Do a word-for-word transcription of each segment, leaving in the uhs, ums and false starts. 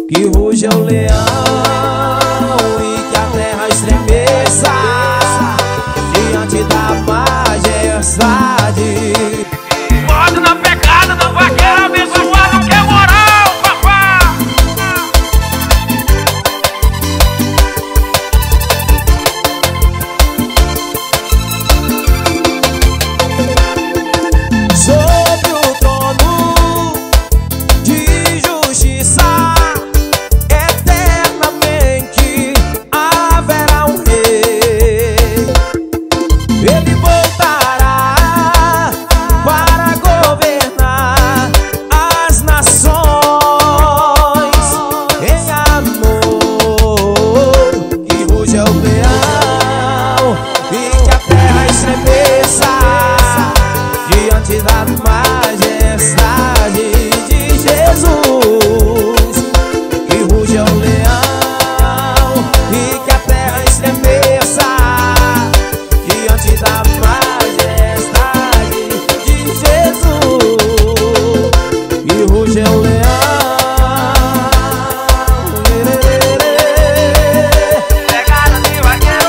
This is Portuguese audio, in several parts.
que ruja o leão e que a terra estremeça diante da majestade. Pode na pegada do vaqueiro abençoado, que é moral, papá. Sobre o trono de justiça eternamente haverá um rei. Ele voltará para governar as nações em amor, que ruja o leão e que a terra estremeça diante da majestade de Jesus. Que ruja o leão e que a terra estremeça diante da majestade de Jesus. Que ruja o leão. Pegada de vaqueiro.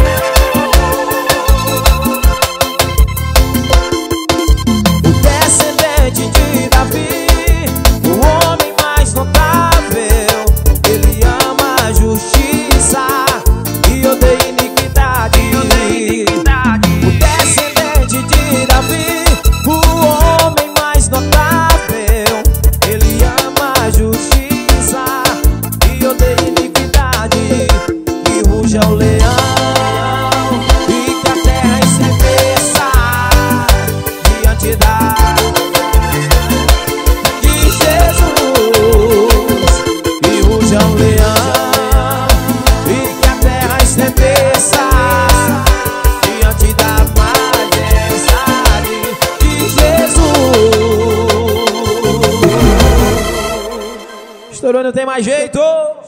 O descendente de Davi, o homem mais notável, ele ama a justiça e odeia iniquidade. O descendente de Davi, o homem mais notável, ele ama a justiça e odeia iniquidade. Que ruja o leão e que a terra estremeça diante da de Jesus. Que ruja o leão e que a terra estremeça diante da majestade de Jesus. Estourou, não tem mais jeito.